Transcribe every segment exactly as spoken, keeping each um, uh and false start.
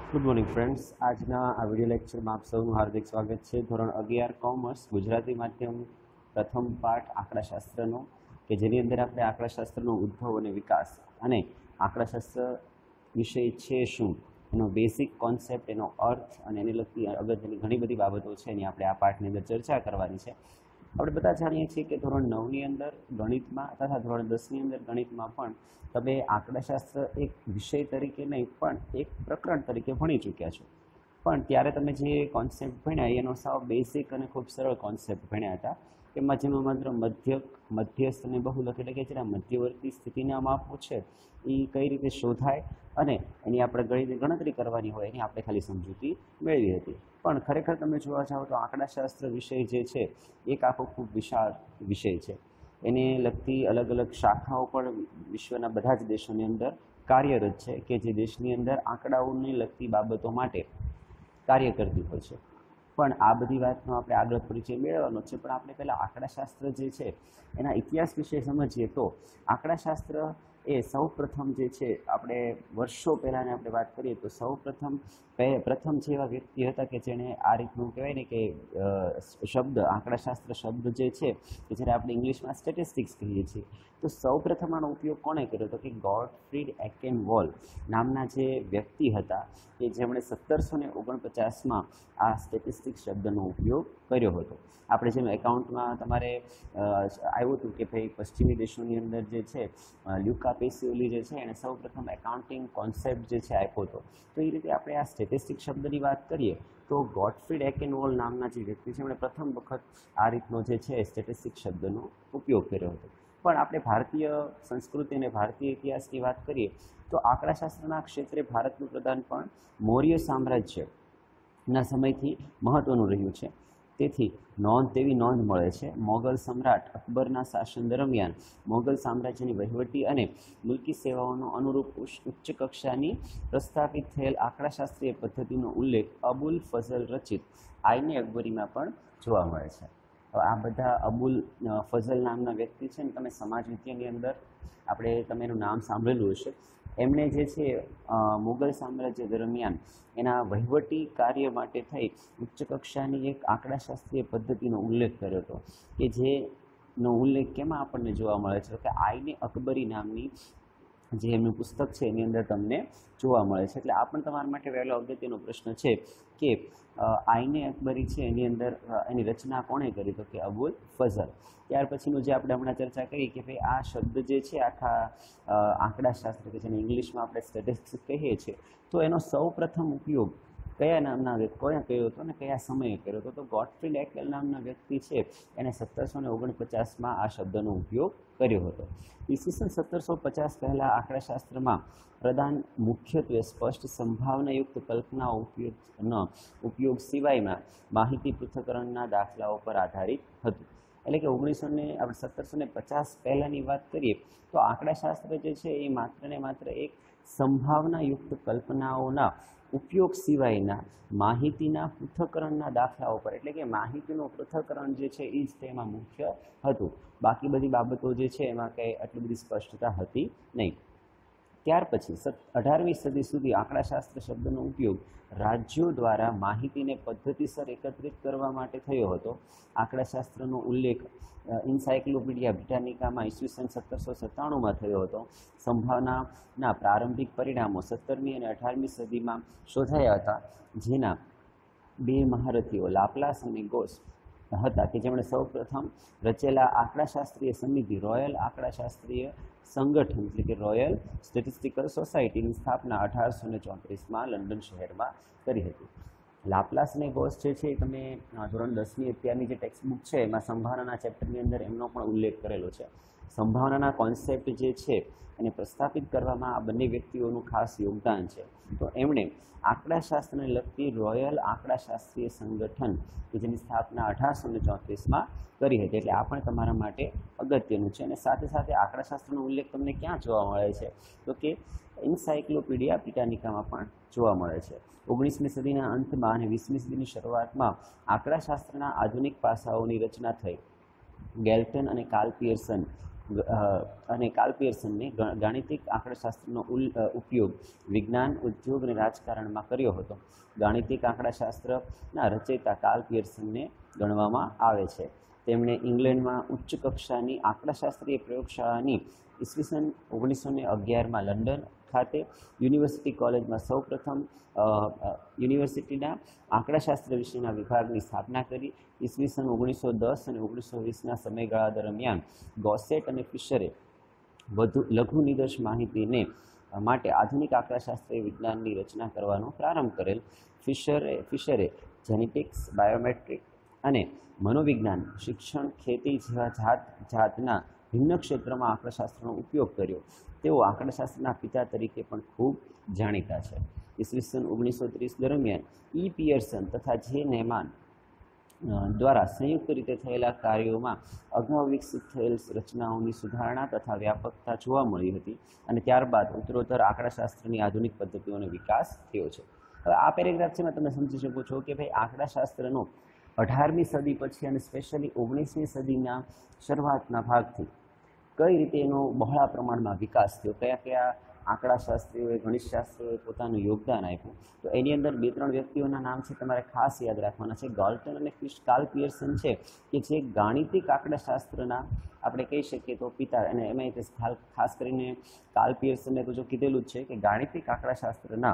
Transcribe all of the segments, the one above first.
Good morning friends, આજના આ video લેક્ચરમાં આપ સૌનું હાર્દિક સ્વાગત છે. ધોરણ અગિયાર કોમર્સ ગુજરાતી માધ્યમ પ્રથમ પાઠ આંકડાશાસ્ત્રનો, કે જેની અંદર આપણે આંકડાશાસ્ત્રનો ઉદ્ભવ અને વિકાસ અને આંકડાશાસ્ત્ર વિષય છે શું, એનો બેઝિક કોન્સેપ્ટ, એનો અર્થ અને એને લગતી અગત્યની ઘણી બધી બાબતો છે એની આપણે આ પાઠની અંદર ચર્ચા કરવાની છે. આપણે બધા જાણીએ છીએ કે ધોરણ નવની અંદર ગણિતમાં તથા ધોરણ દસની અંદર ગણિતમાં પણ તમે આંકડાશાસ્ત્ર એક વિષય તરીકે નહીં પણ એક પ્રકરણ તરીકે ભણી ચૂક્યા છો. પણ ત્યારે તમે જે કોન્સેપ્ટ ભણ્યા એનો સાવ બેઝિક અને ખૂબ સરળ કોન્સેપ્ટ ભણ્યા હતા, એમાં જેમાં માત્ર મધ્યક, મધ્યસ્થ અને બહુલક એટલે કે જેના મધ્યવર્તી સ્થિતિના માપો છે એ કઈ રીતે શોધાય અને એની આપણે ગણિત ગણતરી કરવાની હોય એની આપણે ખાલી સમજૂતી મેળવી હતી. પણ ખરેખર તમે જોવા જાઓ તો આંકડાશાસ્ત્ર વિષય જે છે એક આખો ખૂબ વિશાળ વિષય છે. એને લગતી અલગ અલગ શાખાઓ પણ વિશ્વના બધા જ દેશોની અંદર કાર્યરત છે, કે જે દેશની અંદર આંકડાઓને લગતી બાબતો માટે કાર્ય કરતી હોય છે. પણ આ બધી વાતનો આપણે આગળ પરિચય મેળવવાનો છે. પણ આપણે પહેલાં આંકડાશાસ્ત્ર જે છે એના ઇતિહાસ વિશે સમજીએ તો આંકડાશાસ્ત્ર એ સૌ પ્રથમ જે છે, આપણે વર્ષો પહેલાંની આપણે વાત કરીએ તો સૌ પ્રથમ પ્રથમ જે એવા વ્યક્તિ હતા કે જેણે આ રીતનું કહેવાય ને કે શબ્દ આંકડાશાસ્ત્ર શબ્દ જે છે કે જ્યારે આપણે ઇંગ્લિશમાં સ્ટેટિસ્ટિક્સ કહીએ છીએ, તો સૌ પ્રથમ આનો ઉપયોગ કોણે કર્યો હતો કે ગોટફ્રીડ એકેનવોલ નામના જે વ્યક્તિ હતા કે જેમણે સત્તરસો ને ઓગણપચાસમાં આ સ્ટેટિસ્ટિક્સ શબ્દનો ઉપયોગ કર્યો હતો. આપણે જેમ એકાઉન્ટમાં તમારે આવ્યું હતું કે ભાઈ પશ્ચિમી દેશોની અંદર જે છે લ્યુકા પેસિઓલી જે છે એણે સૌ પ્રથમ એકાઉન્ટિંગ કોન્સેપ્ટ જે છે આપ્યો હતો. તો એ રીતે આપણે આ સ્ટેટિસ્ટિક્સ શબ્દની વાત કરીએ તો ગોટફ્રીડ એકેનવોલ નામના જે વ્યક્તિ છે એમણે પ્રથમ વખત આ રીતનો જે છે સ્ટેટિસ્ટિક્સ શબ્દનો ઉપયોગ કર્યો હતો. પણ આપણે ભારતીય સંસ્કૃતિ અને ભારતીય ઇતિહાસની વાત કરીએ તો આંકડાશાસ્ત્રના ક્ષેત્રે ભારતનું પ્રદાન પણ મૌર્ય સામ્રાજ્યના સમયથી મહત્ત્વનું રહ્યું છે. તેથી નોંધ તેવી નોંધ મળે છે મોગલ સમ્રાટ અકબરના શાસન દરમિયાન મોગલ સામ્રાજ્યની વહીવટી અને મુલકી સેવાઓનો અનુરૂપ ઉચ્ચ કક્ષાની પ્રસ્થાપિત થયેલ આંકડાશાસ્ત્રીય પદ્ધતિનો ઉલ્લેખ અબુલ ફઝલ રચિત આઈને અકબરીમાં પણ જોવા મળે છે. આ બધા અબુલ ફઝલ નામના વ્યક્તિ છે ને, તમે સમાજ વિદ્યાની અંદર આપણે તમે એનું નામ સાંભળેલું હશે. એમણે જે છે મુગલ સામ્રાજ્ય દરમિયાન એના વહીવટી કાર્ય માટે થઈ ઉચ્ચ કક્ષાની એક આંકડાશાસ્ત્રીય પદ્ધતિનો ઉલ્લેખ કર્યો હતો, કે જેનો ઉલ્લેખ કેમાં આપણને જોવા મળે છે કે આઈને અકબરી નામની જે એમનું પુસ્તક છે એની અંદર તમને જોવા મળે છે. એટલે આ પણ તમારા માટે વહેલો અગત્યનો પ્રશ્ન છે કે આઈને અકબરી છે એની અંદર એની રચના કોણે કરી, તો કે અબુલ ફઝલ. ત્યાર પછીનું જે આપણે હમણાં ચર્ચા કરી કે ભાઈ આ શબ્દ જે છે આખા આંકડાશાસ્ત્ર કે જેને ઇંગ્લિશમાં આપણે સ્ટેટિસ્ટિક્સ કહીએ છીએ, તો એનો સૌ પ્રથમ ઉપયોગ કયા નામના કોણે કર્યો હતો અને કયા સમયે કર્યો હતો, તો ગોટફ્રીડ એકેનવોલ નામના વ્યક્તિ છે એને સત્તરસો ને ઓગણપચાસમાં આ શબ્દનો ઉપયોગ કર્યો હતો. ઈસવીસન સત્તરસો પચાસ પહેલાં આંકડાશાસ્ત્રમાં પ્રદાન મુખ્યત્વે સ્પષ્ટ સંભાવનાયુક્ત કલ્પનાઓ ઉપયોગ ઉપયોગ સિવાયમાં માહિતી પૃથ્થકરણના દાખલાઓ પર આધારિત હતું. એટલે કે ઓગણીસો ને આપણે સત્તરસો ને પચાસ પહેલાંની વાત કરીએ તો આંકડાશાસ્ત્ર જે છે એ માત્ર ને માત્ર એક સંભાવનાયુક્ત કલ્પનાઓના ઉપયોગ સિવાયના માહિતીના પૃથ્થકરણના દાખલાઓ પર, એટલે કે માહિતીનું પૃથ્થકરણ જે છે એ જ તેમાં મુખ્ય હતું. બાકી બધી બાબતો જે છે એમાં કંઈ આટલી બધી સ્પષ્ટતા હતી નહીં. ત્યાર પછી અઢારમી સદી સુધી આંકડાશાસ્ત્ર શબ્દનો ઉપયોગ રાજ્યો દ્વારા માહિતીને પદ્ધતિસર એકત્રિત કરવા માટે થયો હતો. આંકડાશાસ્ત્રનો ઉલ્લેખ ઇન્સાયક્લોપીડિયા બ્રિટાનિકામાં ઈસવીસન સત્તરસો સત્તાણુંમાં થયો હતો. સંભાવનાના પ્રારંભિક પરિણામો સત્તરમી અને અઢારમી સદીમાં શોધાયા હતા, જેના બે મહારથીઓ લાપ્લાસ અને ગોસ હતા કે જેમણે સૌ પ્રથમ રચેલા આંકડાશાસ્ત્રીય સમિતિ રોયલ આંકડાશાસ્ત્રીય સંગઠન એટલે કે રોયલ સ્ટેટિસ્ટિકલ સોસાયટીની સ્થાપના અઢારસો ને ચોત્રીસમાં લંડન શહેરમાં કરી હતી. લાપ્લાસ અને ગોસ જે છે એ તમે ધોરણ દસની અત્યારની જે ટેક્સ્ટ બુક છે એમાં સંભાવનાના ચેપ્ટરની અંદર એમનો પણ ઉલ્લેખ કરેલો છે. સંભાવનાના કોન્સેપ્ટ જે છે એને પ્રસ્થાપિત કરવામાં આ બંને વ્યક્તિઓનું ખાસ યોગદાન છે. તો એમણે આંકડાશાસ્ત્રને લગતી રોયલ આંકડાશાસ્ત્રીય સંગઠન કે જેની સ્થાપના અઢારસો ને ચોત્રીસમાં કરી હતી. એટલે આ પણ તમારા માટે અગત્યનું છે. અને સાથે સાથે આંકડાશાસ્ત્રનો ઉલ્લેખ તમને ક્યાં જોવા મળે છે, તો કે ઇન્સાયક્લોપીડિયા બ્રિટાનિકામાં પણ જોવા મળે છે. ઓગણીસમી સદીના અંતમાં અને વીસમી સદીની શરૂઆતમાં આંકડાશાસ્ત્રના આધુનિક પાસાઓની રચના થઈ. ગેલ્ટન અને કાર્લ પિયર્સન અને કાર્લ પિયર્સનને ગાણિતિક આંકડાશાસ્ત્રનો ઉપયોગ વિજ્ઞાન, ઉદ્યોગ અને રાજકારણમાં કર્યો હતો. ગાણિતિક આંકડાશાસ્ત્રના રચયિતા કાર્લ પિયર્સનને ગણવામાં આવે છે. તેમણે ઇંગ્લેન્ડમાં ઉચ્ચ કક્ષાની આંકડાશાસ્ત્રીય પ્રયોગશાળાની ઈસવીસન ઓગણીસો ને અગિયારમાં લંડન ખાતે યુનિવર્સિટી કોલેજમાં સૌપ્રથમ યુનિવર્સિટીના આંકડાશાસ્ત્ર વિષયના વિભાગની સ્થાપના કરી. ઈસવીસન ઓગણીસો દસ અને ઓગણીસો વીસના સમયગાળા દરમિયાન ગોસેટ અને ફિશરે વધુ લઘુ નિદર્શ માહિતીને માટે આધુનિક આંકડાશાસ્ત્રીય વિજ્ઞાનની રચના કરવાનો પ્રારંભ કરેલ. ફિશરે ફિશરે જેનેટિક્સ, બાયોમેટ્રિક અને મનોવિજ્ઞાન, શિક્ષણ, ખેતી જેવા જાત જાતના ભિન્ન ક્ષેત્રમાં આંકડાશાસ્ત્રનો ઉપયોગ કર્યો. તેઓ આંકડાશાસ્ત્રના પિતા તરીકે પણ ખૂબ જાણીતા છે. ઈસવીસન ઓગણીસો ત્રીસ દરમિયાન ઈ પિયર્સન તથા જે નેમાન દ્વારા સંયુક્ત રીતે થયેલા કાર્યોમાં અગાઉ વિકસિત થયેલ રચનાઓની સુધારણા તથા વ્યાપકતા જોવા મળી હતી અને ત્યારબાદ ઉત્તરોત્તર આંકડાશાસ્ત્રની આધુનિક પદ્ધતિઓનો વિકાસ થયો છે. હવે આ પેરેગ્રાફ છે તમે સમજી શકો છો કે ભાઈ આંકડાશાસ્ત્રનો અઢારમી સદી પછી અને સ્પેશિયલી ઓગણીસમી સદીના શરૂઆતના ભાગથી કઈ રીતે એનો બહોળા પ્રમાણમાં વિકાસ થયો, કયા કયા આંકડાશાસ્ત્રીઓએ, ગણિતશાસ્ત્રીઓએ પોતાનું યોગદાન આપ્યું. તો એની અંદર બે ત્રણ વ્યક્તિઓના નામ છે તમારે ખાસ યાદ રાખવાના છે. ગાલ્ટન અને કાર્લ પિયર્સન છે કે જે ગાણિતિક આંકડાશાસ્ત્રના આપણે કહી શકીએ તો પિતા, અને એમાં ખાસ કરીને કાર્લ પિયર્સનને તો જો કીધેલું જ છે કે ગાણિતિક આંકડાશાસ્ત્રના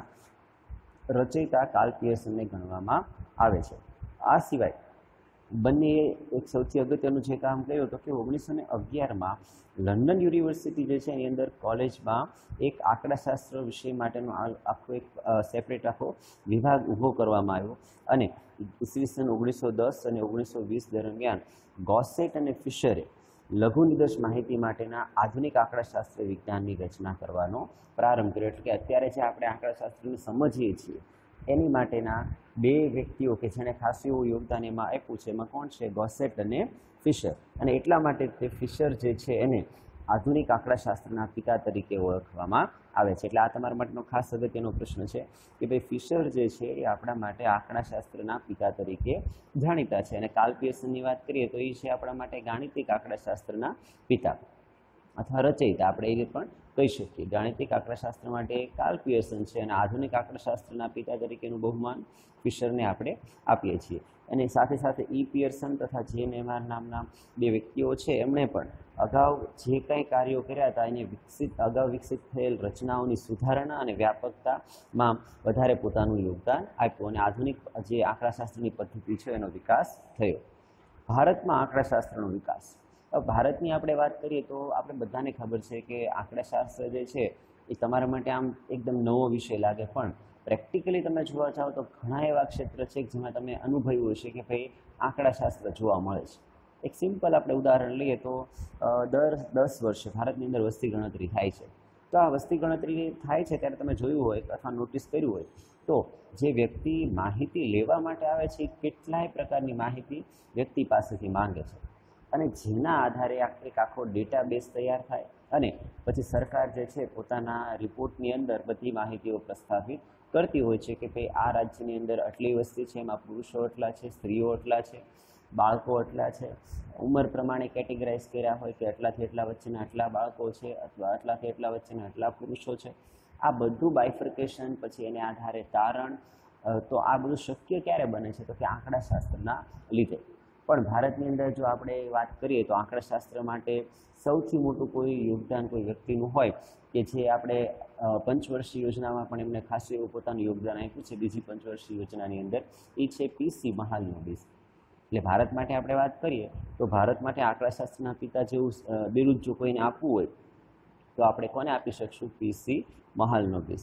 રચયિતા કાર્લ પિયર્સનને ગણવામાં આવે છે. આ સિવાય બંને એક સૌથી અગત્યનું જે કામ કર્યું હતું કે ઓગણીસો ને અગિયારમાં લંડન યુનિવર્સિટી જે છે એની અંદર કોલેજમાં એક આંકડાશાસ્ત્ર વિષય માટેનો આખો એક સેપરેટ આખો વિભાગ ઊભો કરવામાં આવ્યો અને ઈસવીસન ઓગણીસો દસ અને ઓગણીસો વીસ દરમિયાન ગોસેટ અને ફિશરે લઘુ નિદર્શ માહિતી માટેના આધુનિક આંકડાશાસ્ત્ર વિજ્ઞાનની રચના કરવાનો પ્રારંભ કર્યો. એટલે કે અત્યારે જે આપણે આંકડાશાસ્ત્રને સમજીએ છીએ એની માટેના બે વ્યક્તિઓ કે જેણે ખાસ એવું યોગદાન એમાં આપ્યું છે, એમાં કોણ છે? ગોસેટ અને ફિશર. અને એટલા માટે તે ફિશર જે છે એને આધુનિક આંકડાશાસ્ત્રના પિતા તરીકે ઓળખવામાં આવે છે. એટલે આ તમારા માટેનો ખાસ અગત્યનો પ્રશ્ન છે કે ભાઈ ફિશર જે છે એ આપણા માટે આંકડાશાસ્ત્રના પિતા તરીકે જાણીતા છે. અને કાર્લ પિયર્સનની વાત કરીએ તો એ છે આપણા માટે ગાણિતિક આંકડાશાસ્ત્રના પિતા અથવા રચયિતા, આપણે એ રીતે પણ કહી શકીએ. ગાણિતિક આંકડાશાસ્ત્ર માટે કાર્લ પિયર્સન છે અને આધુનિક આંકડાશાસ્ત્રના પિતા તરીકેનું બહુમાન ફિશરને આપણે આપીએ છીએ. અને સાથે સાથે ઈ પિયર્સન તથા જે નેમાન નામના બે વ્યક્તિઓ છે એમણે પણ અગાઉ જે કંઈ કાર્યો કર્યા હતા એને વિકસિત અગાઉ વિકસિત થયેલ રચનાઓની સુધારણા અને વ્યાપકતામાં વધારે પોતાનું યોગદાન આપ્યું અને આધુનિક જે આંકડાશાસ્ત્રની પદ્ધતિ છે એનો વિકાસ થયો. ભારતમાં આંકડાશાસ્ત્રનો વિકાસ. ભારતની આપણે વાત કરીએ તો આપણે બધાને ખબર છે કે આંકડાશાસ્ત્ર જે છે એ તમારા માટે આમ એકદમ નવો વિષય લાગે, પણ પ્રેક્ટિકલી તમે જોવા જાઓ તો ઘણા એવા ક્ષેત્ર છે જેમાં તમે અનુભવ્યું હશે કે ભાઈ આંકડાશાસ્ત્ર જોવા મળે છે. એક સિમ્પલ આપણે ઉદાહરણ લઈએ તો દર દસ વર્ષે ભારતની અંદર વસ્તી ગણતરી થાય છે. તો આ વસ્તી ગણતરી થાય છે ત્યારે તમે જોયું હોય અથવા નોટિસ કર્યું હોય તો જે વ્યક્તિ માહિતી લેવા માટે આવે છે એ કેટલાય પ્રકારની માહિતી વ્યક્તિ પાસેથી માંગે છે અને જેના આધારે એક આખો ડેટાબેઝ તૈયાર થાય અને પછી સરકાર જે છે પોતાના રિપોર્ટની અંદર બધી માહિતીઓ પ્રસ્થાપિત કરતી હોય છે કે ભાઈ આ રાજ્યની અંદર આટલી વસ્તી છે, એમાં પુરુષો એટલા છે, સ્ત્રીઓ એટલા છે, બાળકો એટલા છે, ઉંમર પ્રમાણે કેટેગરાઇઝ કર્યા હોય કે આટલાથી એટલા વચ્ચેના આટલા બાળકો છે અથવા આટલાથી એટલા વચ્ચેના આટલા પુરુષો છે. આ બધું બાયફર્કેશન પછી એને આધારે તારણ. તો આ બધું શક્ય ક્યારે બને છે? તો કે આંકડાશાસ્ત્રના લીધે. પણ ભારતની અંદર જો આપણે વાત કરીએ તો આંકડાશાસ્ત્ર માટે સૌથી મોટું કોઈ યોગદાન કોઈ વ્યક્તિનું હોય કે જે આપણે પંચવર્ષીય યોજનામાં પણ એમને ખાસ એવું પોતાનું યોગદાન આપ્યું છે બીજી પંચવર્ષીય યોજનાની અંદર, એ છે પીસી મહાલનોબિસ. એટલે ભારત માટે આપણે વાત કરીએ તો ભારત માટે આંકડાશાસ્ત્રના પિતા જેવું બિરુદ જો કોઈને આપવું હોય તો આપણે કોને આપી શકશું? પીસી મહાલનોબિસ.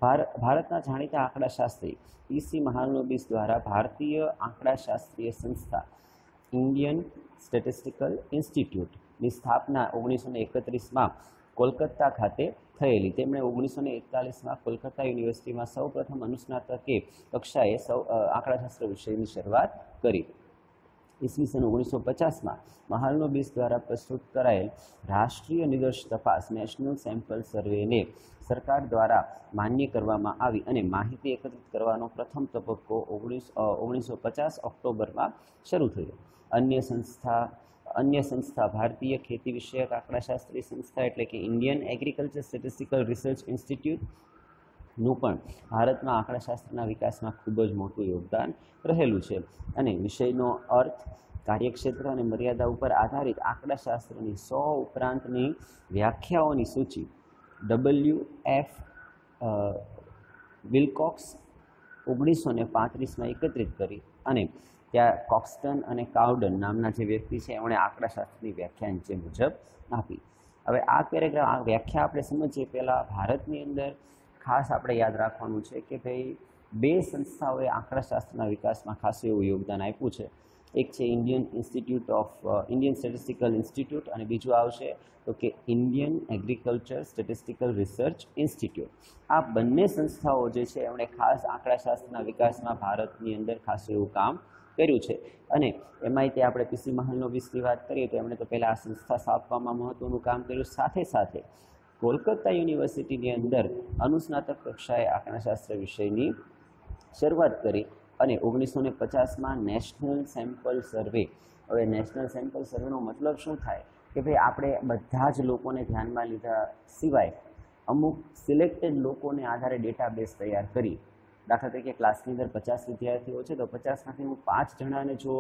ભારતના જાણીતા આંકડાશાસ્ત્રી પીસી મહાલનોબિસ દ્વારા ભારતીય આંકડાશાસ્ત્રીય સંસ્થા ઇન્ડિયન સ્ટેટિસ્ટિકલ ઇન્સ્ટિટ્યૂટની સ્થાપના ઓગણીસો ને એકત્રીસમાં કોલકાતા ખાતે થયેલી. તેમણે ઓગણીસો ને એકતાલીસમાં કોલકાતા યુનિવર્સિટીમાં સૌ પ્રથમ અનુસ્નાતકે કક્ષાએ સૌ આંકડાશાસ્ત્ર વિષયની શરૂઆત કરી. ઈસવીસન ઓગણીસો પચાસમાં મહાલનોબિસ દ્વારા પ્રસ્તુત કરાયેલ રાષ્ટ્રીય નિદર્શ તપાસ નેશનલ સેમ્પલ સર્વેને સરકાર દ્વારા માન્ય કરવામાં આવી અને માહિતી એકત્રિત કરવાનો પ્રથમ તબક્કો ઓગણીસ ઓગણીસો પચાસ ઓક્ટોબરમાં શરૂ થયો. અન્ય સંસ્થા अन्य संस्था भारतीय खेती विषयक आंकड़ाशास्त्री संस्था एटले कि Indian agriculture statistical research institute નું પણ ભારતમાં આંકડાશાસ્ત્રના વિકાસમાં ખૂબ જ મોટું યોગદાન રહેલું છે અને વિષયનો અર્થ, કાર્યક્ષેત્ર અને મર્યાદા ઉપર આધારિત આંકડાશાસ્ત્રની સો ઉપરાંતની વ્યાખ્યાઓની સૂચિ ડબલ્યુ એફ વિલકોક્સ ઓગણીસો ને પાંત્રીસમાં એકત્રિત કરી અને ત્યાં કોક્સ્ટન અને કાઉડન નામના જે વ્યક્તિ છે એમણે આંકડાશાસ્ત્રની વ્યાખ્યા નીચે મુજબ આપી. હવે આ પેરેગ્રાફ આ વ્યાખ્યા આપણે સમજીએ પહેલાં ભારતની અંદર ખાસ આપણે યાદ રાખવાનું છે કે ભાઈ બે સંસ્થાઓએ આંકડાશાસ્ત્રના વિકાસમાં ખાસું એવું યોગદાન આપ્યું છે. એક છે Indian institute of Indian statistical institute અને બીજું આવશે તો કે Indian agriculture statistical research institute. આ બંને સંસ્થાઓ જે છે એમણે ખાસ આંકડાશાસ્ત્રના વિકાસમાં ભારતની અંદર ખાસું એવું કામ કર્યું છે અને એમાંય તે આપણે પીસી મહાલનોબિસની વાત કરીએ તો એમણે તો પહેલાં આ સંસ્થા સ્થાપવામાં મહત્ત્વનું કામ કર્યું. સાથે સાથે કોલકાતા યુનિવર્સિટીની અંદર અનુસ્નાતક કક્ષાએ આંકડાશાસ્ત્ર વિષયની શરૂઆત કરી અને ઓગણીસો ને પચાસમાં નેશનલ સેમ્પલ સર્વે. હવે નેશનલ સેમ્પલ સર્વેનો મતલબ શું થાય કે ભાઈ આપણે બધા જ લોકોને ધ્યાનમાં લીધા સિવાય અમુક સિલેક્ટેડ લોકોને આધારે ડેટાબેઝ તૈયાર કરી. દાખલા તરીકે ક્લાસની અંદર પચાસ વિદ્યાર્થીઓ છે તો પચાસમાંથી હું પાંચ જણાને જો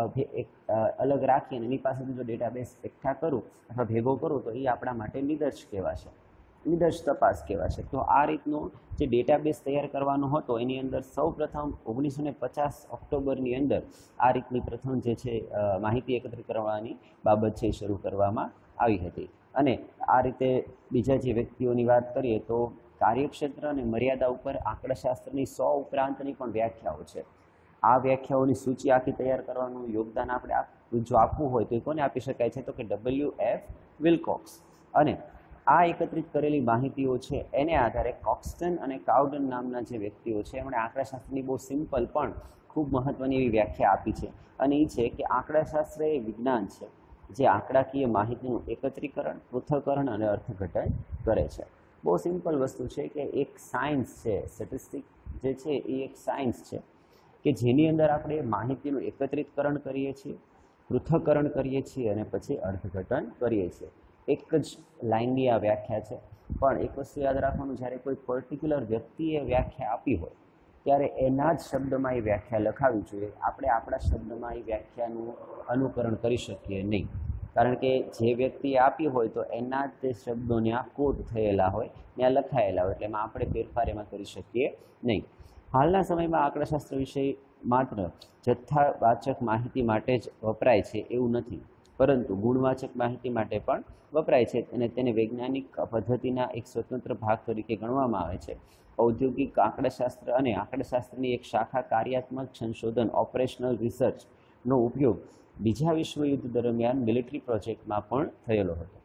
એક અલગ રાખી અને એની પાસેથી જો ડેટાબેઝ એકઠા કરું અથવા ભેગો કરું તો એ આપણા માટે નિદર્શ કહેવાશે, નિદર્શ તપાસ કહેવાશે. તો આ રીતનો જે ડેટાબેઝ તૈયાર કરવાનો હતો એની અંદર સૌ પ્રથમ ઓગણીસો ને પચાસ ઓક્ટોબરની અંદર આ રીતની પ્રથમ જે છે માહિતી એકત્રિત કરવાની બાબત છે એ શરૂ કરવામાં આવી હતી. અને આ રીતે બીજા જે વ્યક્તિઓની વાત કરીએ તો કાર્યક્ષેત્ર અને મર્યાદા ઉપર આંકડાશાસ્ત્રની સો ઉપરાંતની પણ વ્યાખ્યાઓ છે. આ વ્યાખ્યાઓની સૂચિ આખી તૈયાર કરવાનું યોગદાન આપણે જો આપવું હોય તો એ કોને આપી શકાય છે તો કે ડબલ્યુ એફ વિલકોક્સ. અને આ એકત્રિત કરેલી માહિતીઓ છે એને આધારે કોક્સ્ટન અને કાઉડન નામના જે વ્યક્તિઓ છે એમણે આંકડાશાસ્ત્રની બહુ સિમ્પલ પણ ખૂબ મહત્ત્વની એવી વ્યાખ્યા આપી છે અને એ છે કે આંકડાશાસ્ત્ર એ વિજ્ઞાન છે જે આંકડાકીય માહિતીનું એકત્રીકરણ, પૃથ્થકરણ અને અર્થઘટન કરે છે. બહુ સિમ્પલ વસ્તુ છે કે એક સાયન્સ છે, સ્ટેટિસ્ટિક જે છે એ એક સાયન્સ છે કે જેની અંદર આપણે માહિતીનું એકત્રિતકરણ કરીએ છીએ, પૃથ્થકરણ કરીએ છીએ અને પછી અર્થઘટન કરીએ છીએ. એક જ લાઇનની આ વ્યાખ્યા છે. પણ એક વસ્તુ યાદ રાખવાનું, જ્યારે કોઈ પર્ટિક્યુલર વ્યક્તિએ વ્યાખ્યા આપી હોય ત્યારે એના જ શબ્દમાં એ વ્યાખ્યા લખાવી જોઈએ. આપણે આપણા શબ્દમાં એ વ્યાખ્યાનું અનુકરણ કરી શકીએ નહીં, કારણ કે જે વ્યક્તિએ આપી હોય તો એના જ તે શબ્દો ત્યાં કોટ થયેલા હોય, ત્યાં લખાયેલા હોય, એટલે એમાં આપણે ફેરફાર એમાં કરી શકીએ નહીં. હાલના સમયમાં આંકડાશાસ્ત્ર વિષય માત્ર જથ્થાવાચક માહિતી માટે જ વપરાય છે એવું નથી, પરંતુ ગુણવાચક માહિતી માટે પણ વપરાય છે અને તેને વૈજ્ઞાનિક પદ્ધતિના એક સ્વતંત્ર ભાગ તરીકે ગણવામાં આવે છે. ઔદ્યોગિક આંકડાશાસ્ત્ર અને આંકડાશાસ્ત્રની એક શાખા કાર્યાત્મક સંશોધન ઓપરેશનલ રિસર્ચનો ઉપયોગ બીજા વિશ્વયુદ્ધ દરમિયાન મિલિટરી પ્રોજેક્ટમાં પણ થયેલો હતો.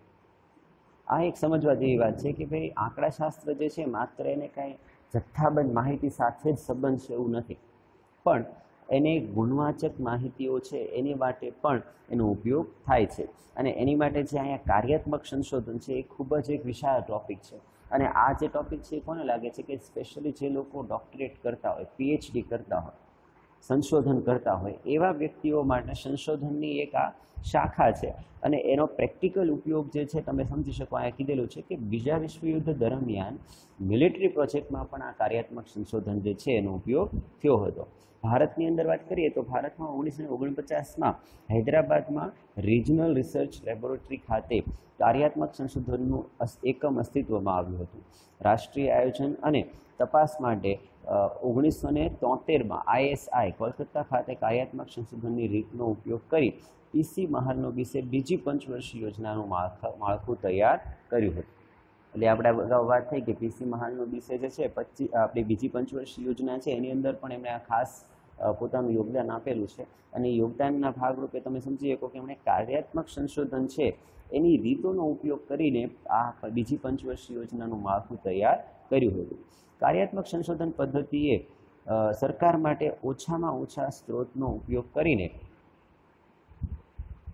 આ એક સમજવા જેવી વાત છે કે ભાઈ આંકડાશાસ્ત્ર જે છે માત્ર એને કાંઈ જથ્થાબંધ માહિતી સાથે જ સંબંધ છે એવું નથી, પણ એને ગુણવાચક માહિતીઓ છે એની માટે પણ એનો ઉપયોગ થાય છે. અને એની માટે જે અહીંયા કાર્યાત્મક સંશોધન છે એ ખૂબ જ એક વિશાળ ટૉપિક છે. અને આ જે ટૉપિક છે એ કોને લાગે છે કે સ્પેશિયલી જે લોકો ડૉક્ટરેટ કરતા હોય, પીએચડી કરતા હોય, સંશોધન કરતા હોય એવા વ્યક્તિઓ માટે સંશોધનની એક આ શાખા છે. અને એનો પ્રેક્ટિકલ ઉપયોગ જે છે તમે સમજી શકો, અહીંયા કીધેલું છે કે બીજા વિશ્વયુદ્ધ દરમિયાન મિલિટરી પ્રોજેક્ટમાં પણ આ કાર્યાત્મક સંશોધન જે છે એનો ઉપયોગ થયો હતો. ભારતની અંદર વાત કરીએ તો ભારતમાં ઓગણીસો ઓગણપચાસમાં હૈદરાબાદમાં રિજનલ રિસર્ચ લેબોરેટરી ખાતે કાર્યાત્મક સંશોધનનું એકમ અસ્તિત્વમાં આવ્યું હતું. રાષ્ટ્રીય આયોજન અને તપાસ માટે ઓગણીસો ને તોતેરમાં આઈએસઆઈ કોલકાતા ખાતે કાર્યાત્મક સંશોધનની રીતનો ઉપયોગ કરી પીસી મહાલનોબિસે બીજી પંચવર્ષીય યોજનાનું માળખા માળખું તૈયાર કર્યું હતું. એટલે આપણે અગાઉ વાત થઈ કે પીસી મહાલનોબિસે જે છે પચીસ આપણી બીજી પંચવર્ષીય યોજના છે એની અંદર પણ એમણે આ ખાસ પોતાનું યોગદાન આપેલું છે. અને યોગદાનના ભાગરૂપે તમે સમજી શકો કે એમણે કાર્યાત્મક સંશોધન છે એની રીતોનો ઉપયોગ કરીને આ બીજી પંચવર્ષીય યોજનાનું માળખું તૈયાર કર્યું હતું. કાર્યાત્મક સંશોધન પદ્ધતિએ સરકાર માટે ઓછામાં ઓછા સ્ત્રોતનો ઉપયોગ કરીને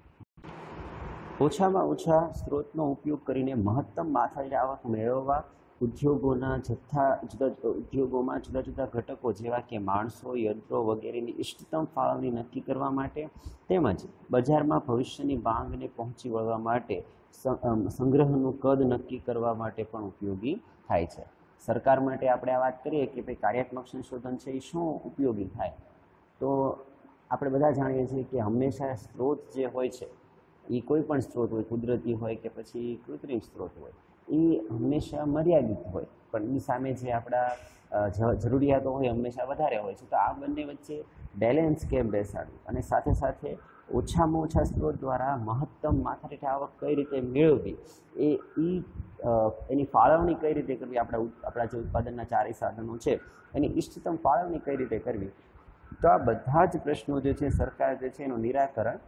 ઓછામાં ઓછા સ્ત્રોતનો ઉપયોગ કરીને મહત્તમ માથાદીઠ આવક મેળવવા ઉદ્યોગોના જથ્થા જુદા ઉદ્યોગોમાં જુદા જુદા ઘટકો જેવા કે માણસો, યંત્રો વગેરેની ઇષ્ટતમ ફાળવણી નક્કી કરવા માટે તેમજ બજારમાં ભવિષ્યની માંગને પહોંચી વળવા માટે સંગ્રહનું કદ નક્કી કરવા માટે પણ ઉપયોગી થાય છે. સરકાર માટે આપણે આ વાત કરીએ કે ભાઈ કાર્યાત્મક સંશોધન છે એ શું ઉપયોગી થાય, તો આપણે બધા જાણીએ છીએ કે હંમેશા સ્ત્રોત જે હોય છે એ કોઈ પણ સ્ત્રોત હોય, કુદરતી હોય કે પછી કૃત્રિમ સ્ત્રોત હોય, એ હંમેશા મર્યાદિત હોય, પણ એની સામે જે આપણા જરૂરિયાતો હોય હંમેશા વધારે હોય છે. તો આ બંને વચ્ચે બેલેન્સ કેમ બેસાડવું અને સાથે સાથે ઓછામાં ઓછા સ્ત્રોત દ્વારા મહત્તમ માથાદીઠ આવક કઈ રીતે મેળવવી, એ ઈ એની ફાળવણી કઈ રીતે કરવી, આપણા આપણા જે ઉત્પાદનના ચારેય સાધનો છે એની ઇષ્ટતમ ફાળવણી કઈ રીતે કરવી, તો આ બધા જ પ્રશ્નો જે છે સરકાર જે છે એનું નિરાકરણ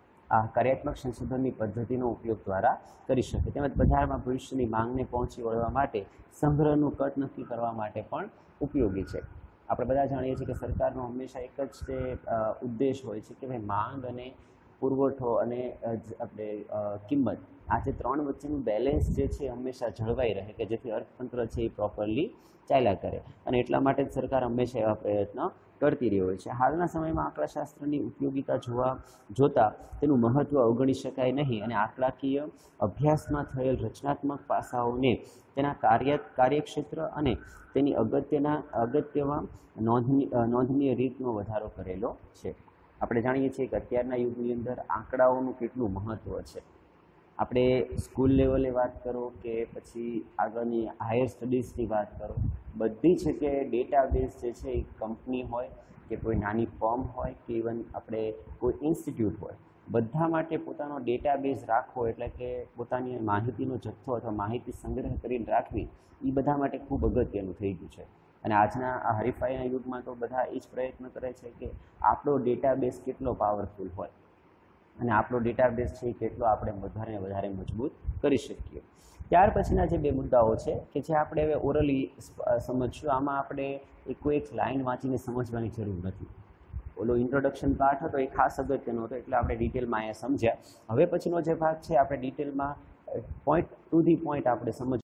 આ કાર્યાત્મક સંશોધનની પદ્ધતિનો ઉપયોગ દ્વારા કરી શકે. તેમજ બજારમાં ભવિષ્યની માંગને પહોંચી વળવા માટે સંગ્રહનું કદ નક્કી કરવા માટે પણ ઉપયોગી છે. આપણે બધા જાણીએ છીએ કે સરકારનો હંમેશા એક જ તે ઉદ્દેશ હોય છે કે ભાઈ માંગ અને પુરવઠો અને આપણે કિંમત, આ જે ત્રણ વચ્ચેનું બેલેન્સ જે છે હંમેશા જળવાઈ રહે, કે જેથી અર્થતંત્ર છે એ પ્રોપરલી ચાલ્યા કરે. અને એટલા માટે જ સરકાર હંમેશા એવા પ્રયત્નો કરતી રહી હોય છે. હાલના સમયમાં આંકડાશાસ્ત્રની ઉપયોગિતા જોવા જોતાં તેનું મહત્ત્વ અવગણી શકાય નહીં અને આંકડાકીય અભ્યાસમાં થયેલ રચનાત્મક પાસાઓને તેના કાર્ય કાર્યક્ષેત્ર અને તેની અગત્યના અગત્યમાં નોંધની નોંધનીય રીતનો વધારો કરેલો છે. આપણે જાણીએ છીએ કે અત્યારના યુગની અંદર આંકડાઓનું કેટલું મહત્ત્વ છે. આપણે સ્કૂલ લેવલે વાત કરો કે પછી આગળની હાયર સ્ટડીઝની વાત કરો, બધી જગ્યાએ ડેટાબેઝ જે છે એ કંપની હોય કે કોઈ નાની ફર્મ હોય કે ઇવન આપણે કોઈ ઇન્સ્ટિટ્યૂટ હોય, બધા માટે પોતાનો ડેટાબેઝ રાખવો એટલે કે પોતાની માહિતીનો જથ્થો અથવા માહિતી સંગ્રહ કરીને રાખવી એ બધા માટે ખૂબ અગત્યનું થઈ ગયું છે. અને આજના આ હરીફાઈના યુગમાં તો બધા એ જ પ્રયત્ન કરે છે કે આપણો ડેટાબેઝ કેટલો પાવરફુલ હોય અને આપણો ડેટાબેઝ છે એ કેટલો આપણે વધારે ને વધારે મજબૂત કરી શકીએ. ત્યાર પછીના જે બે મુદ્દાઓ છે કે જે આપણે હવે ઓરલી સમજશું, આમાં આપણે કોઈ એક લાઈન વાંચીને સમજવાની જરૂર નથી. ઓલો ઇન્ટ્રોડક્શન પાર્ટ હતો એ ખાસ અગત્યનો હતો એટલે આપણે ડિટેલમાં અહીંયા સમજ્યા. હવે પછીનો જે ભાગ છે આપણે ડિટેલમાં પોઈન્ટ ટુ ધી પોઈન્ટ આપણે સમજ